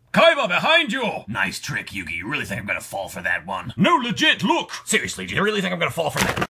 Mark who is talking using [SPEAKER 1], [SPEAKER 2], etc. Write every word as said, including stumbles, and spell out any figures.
[SPEAKER 1] Kaiba, behind you! Nice trick, Yugi. You really think I'm gonna fall for that one? No, legit, look! Seriously, do you really think I'm gonna fall for that?